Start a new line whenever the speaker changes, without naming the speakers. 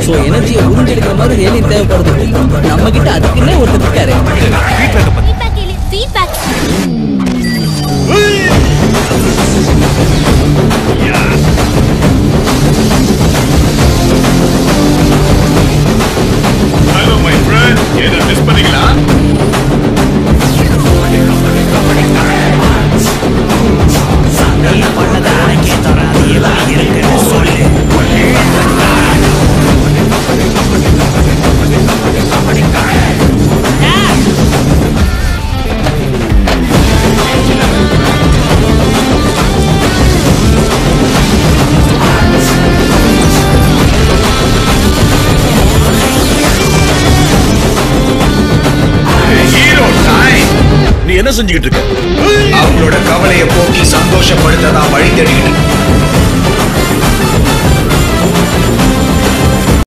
So எனர்ஜியை உறிஞ்செடுக்கிற மாதிரி alien தேவைப்படுது. நம்ம கிட்ட அதுக்குன்னே ஒருத்தர் இருக்காரு.
ஹலோ மை ஃப்ரெண்ட், என்ன மிஸ் பண்ணீங்களா?
என்ன செஞ்சுக்கிட்டு இருக்க?
அவங்களோட கவலையை போக்கி சந்தோஷப்படுத்ததான் வழி தேடிக்கிட்டு.